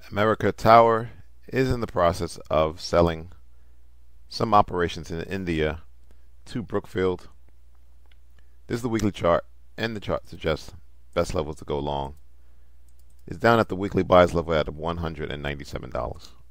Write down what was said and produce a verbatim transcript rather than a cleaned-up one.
America Tower is in the process of selling some operations in India to Brookfield. This is the weekly chart, and the chart suggests best levels to go long. It's down at the weekly buys level at one hundred ninety-seven dollars.